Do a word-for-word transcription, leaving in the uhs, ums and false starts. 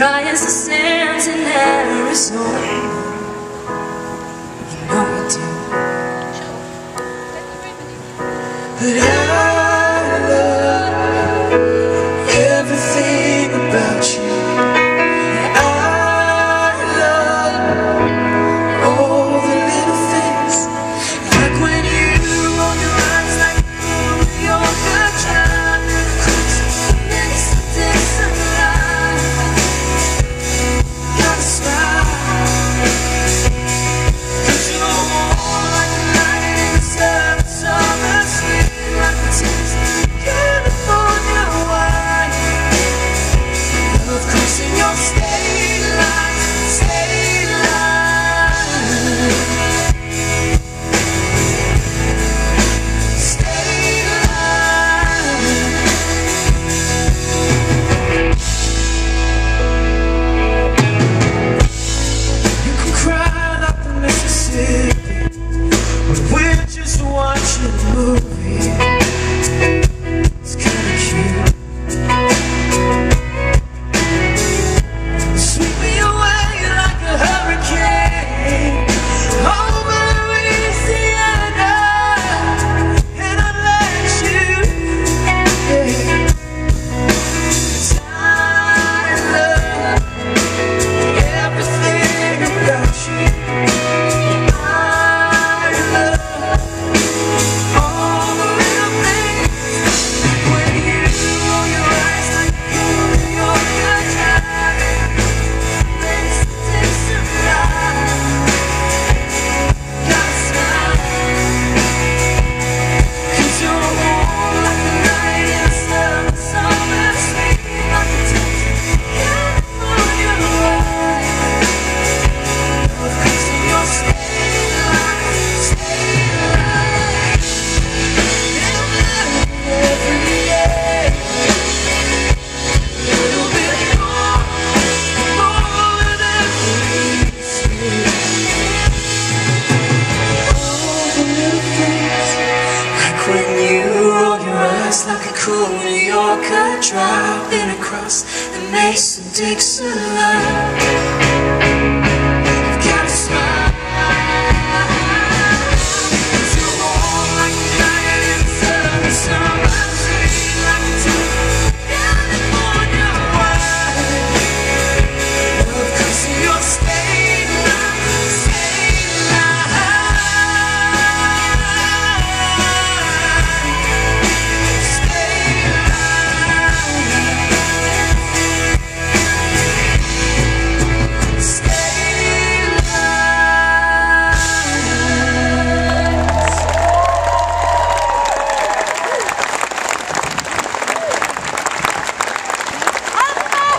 dry as the sands in Arizona. You know you do. But I love everything about you. I love all the little things, like when you roll your eyes like you're good child. Makes a difference. Gotta smile, 'cause you're warm like the night in the sun, summer sweet like the taste of California wine. Love crossing your state line, state line, state line. You can cry like the Mississippi when we're just watching a movie. It's kinda cute. Sweep me away like a hurricane over Louisiana, and I'll let you. Yeah. 'Cause I love everything about you. I love all the little things, when you roll your eyes like you're good time. Makes it taste of life. Gotta smile, 'cause you're warm like the night in the sun, summer sweet like the taste of California wine. Love crossing your state line, state line. Every day, a little bit more, more than every day. All the little things, like when you roll your eyes like a cool New Yorker driving across the Mason-Dixon line.